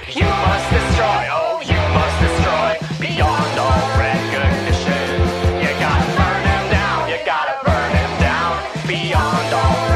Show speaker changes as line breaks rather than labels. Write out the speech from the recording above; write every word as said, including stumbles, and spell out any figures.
You must destroy, oh, you must destroy beyond all recognition. You gotta burn him down, you gotta burn him down beyond all